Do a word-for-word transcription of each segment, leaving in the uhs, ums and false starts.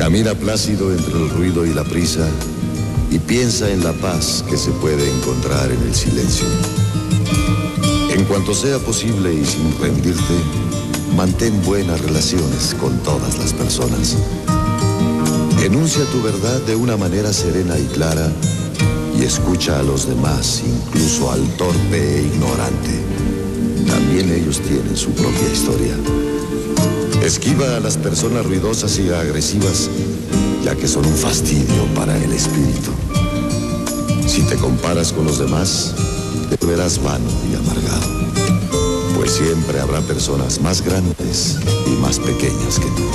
Camina plácido entre el ruido y la prisa y piensa en la paz que se puede encontrar en el silencio. En cuanto sea posible y sin rendirte, mantén buenas relaciones con todas las personas. Enuncia tu verdad de una manera serena y clara y escucha a los demás, incluso al torpe e ignorante. También ellos tienen su propia historia. Esquiva a las personas ruidosas y agresivas, ya que son un fastidio para el espíritu. Si te comparas con los demás, te verás vano y amargado, pues siempre habrá personas más grandes y más pequeñas que tú.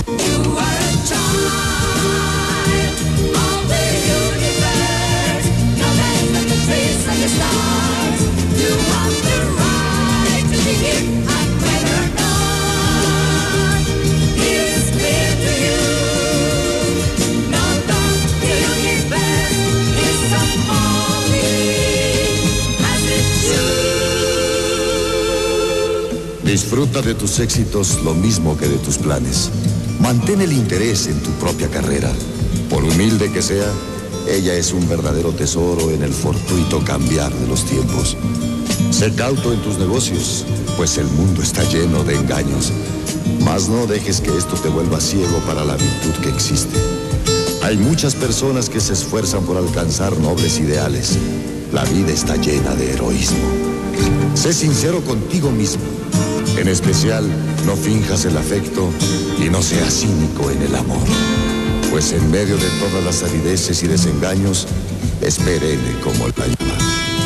Disfruta de tus éxitos lo mismo que de tus planes. Mantén el interés en tu propia carrera. Por humilde que sea, ella es un verdadero tesoro en el fortuito cambiar de los tiempos. Sé cauto en tus negocios, pues el mundo está lleno de engaños. Mas no dejes que esto te vuelva ciego para la virtud que existe. Hay muchas personas que se esfuerzan por alcanzar nobles ideales. La vida está llena de heroísmo. Sé sincero contigo mismo. En especial, no finjas el afecto y no seas cínico en el amor. Pues en medio de todas las arideces y desengaños, es perenne como la llama.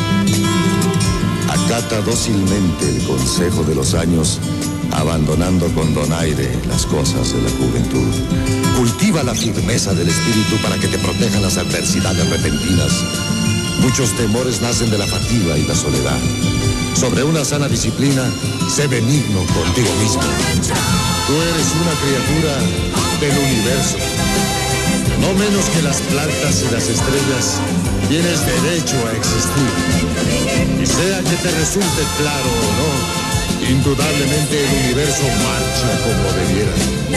Acata dócilmente el consejo de los años, abandonando con donaire las cosas de la juventud. Cultiva la firmeza del espíritu para que te protejan las adversidades repentinas. Muchos temores nacen de la fatiga y la soledad. Sobre una sana disciplina, sé benigno contigo mismo. Tú eres una criatura del universo. No menos que las plantas y las estrellas, tienes derecho a existir. Y sea que te resulte claro o no, indudablemente el universo marcha como debiera.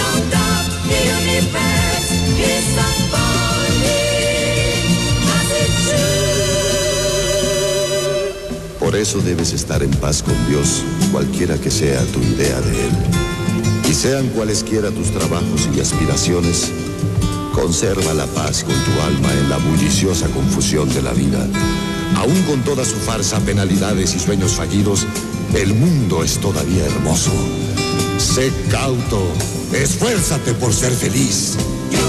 Por eso debes estar en paz con Dios, cualquiera que sea tu idea de Él. Y sean cualesquiera tus trabajos y aspiraciones, conserva la paz con tu alma en la bulliciosa confusión de la vida. Aún con toda su farsa, penalidades y sueños fallidos, el mundo es todavía hermoso. Sé cauto, esfuérzate por ser feliz.